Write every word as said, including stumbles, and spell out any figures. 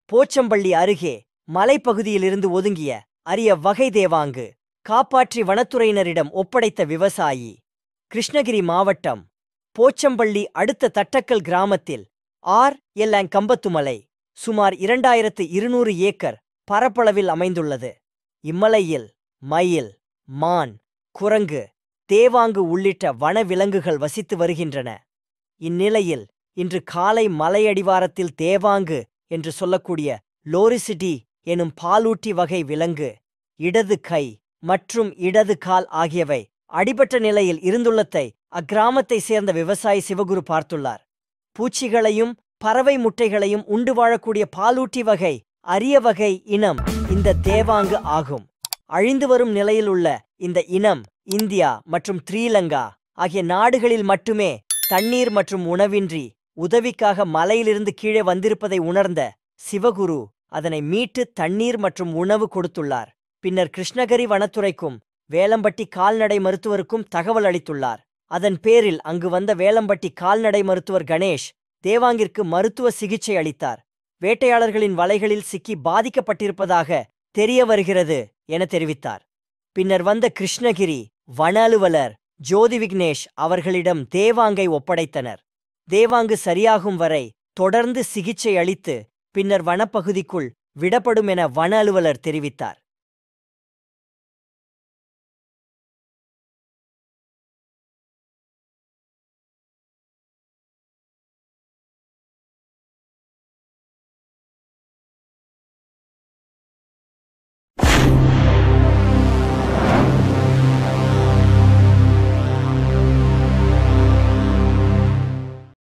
போச்சம்பள்ளி அருகே மலைப்பகுதியிலிருந்து ஒதுங்கிய அரிய வகை தேவாங்கு காப்பாற்றி வனத்துறையினரிடம் ஒப்படைத்த விவசாயி. கிருஷ்ணகிரி மாவட்டம் போச்சம்பள்ளி அடுத்த தட்டக்கல் கிராமத்தில் ஆர் எல் கம்பத்துமலை சுமார் இரண்டாயிரத்து இருநூறு ஏக்கர் பரப்பளவில் அமைந்துள்ளது. இம்மலையில் மயில், மான், குரங்கு, தேவாங்கு உள்ளிட்ட வனவிலங்குகள் வசித்து வருகின்றன. இந்நிலையில் இன்று காலை மலையடிவாரத்தில் தேவாங்கு என்று சொல்லக்கூடிய லோரிசிட்டி எனும் பாலூட்டி வகை விலங்கு இடது கை மற்றும் இடது கால் ஆகியவை அடிபட்ட நிலையில் இருந்துள்ளதை அக்கிராமத்தை சேர்ந்த விவசாயி சிவகுரு பார்த்துள்ளார். பூச்சிகளையும் பறவை முட்டைகளையும் உண்டு வாழக்கூடிய பாலூட்டி வகை அரிய வகை இனம் இந்த தேவாங்கு ஆகும். அழிந்து வரும் நிலையில் உள்ள இந்த இனம் இந்தியா மற்றும் ஸ்ரீலங்கா ஆகிய நாடுகளில் மட்டுமே தண்ணீர் மற்றும் உணவின்றி உதவிக்காக மலையிலிருந்து கீழே வந்திருப்பதை உணர்ந்த சிவகுரு அதனை மீட்டு தண்ணீர் மற்றும் உணவு கொடுத்துள்ளார். பின்னர் கிருஷ்ணகிரி வனத்துறைக்கும் வேலம்பட்டி கால்நடை மருத்துவருக்கும் தகவல் அளித்துள்ளார். அதன் பேரில் அங்கு வந்த வேலம்பட்டி கால்நடை மருத்துவர் கணேஷ் தேவாங்கிற்கு மருத்துவ சிகிச்சை அளித்தார். வேட்டையாளர்களின் வலைகளில் சிக்கி பாதிக்கப்பட்டிருப்பதாக தெரிய வருகிறது என தெரிவித்தார். பின்னர் வந்த கிருஷ்ணகிரி வன அலுவலர் ஜோதி விக்னேஷ் அவர்களிடம் தேவாங்கை ஒப்படைத்தனர். தேவாங்கு சரியாகும் வரை தொடர்ந்து சிகிச்சை அளித்து பின்னர் வனப்பகுதிக்குள் விடப்படும் என வன அலுவலர் தெரிவித்தார்.